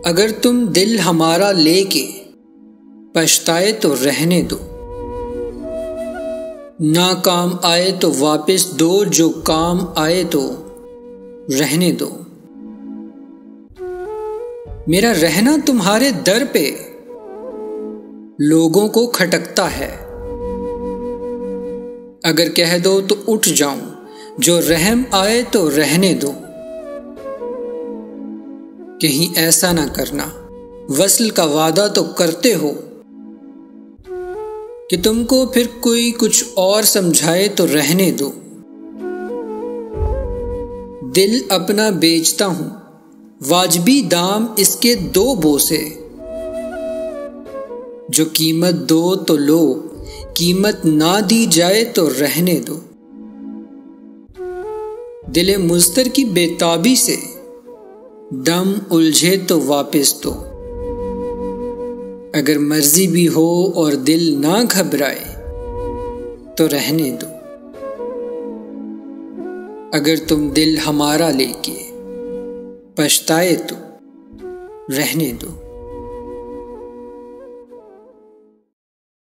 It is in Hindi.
अगर तुम दिल हमारा लेके पछताए तो रहने दो, ना काम आए तो वापस दो, जो काम आए तो रहने दो। मेरा रहना तुम्हारे दर पे लोगों को खटकता है, अगर कह दो तो उठ जाऊं, जो रहम आए तो रहने दो। कहीं ऐसा ना करना, वस्ल का वादा तो करते हो कि तुमको फिर कोई कुछ और समझाए तो रहने दो। दिल अपना बेचता हूं, वाजबी दाम इसके दो बोसे, जो कीमत दो तो लो, कीमत ना दी जाए तो रहने दो। दिले मुज़्तर की बेताबी से दम उलझे तो वापस दो, अगर मर्जी भी हो और दिल ना घबराए तो रहने दो। अगर तुम दिल हमारा लेके पछताए तो रहने दो।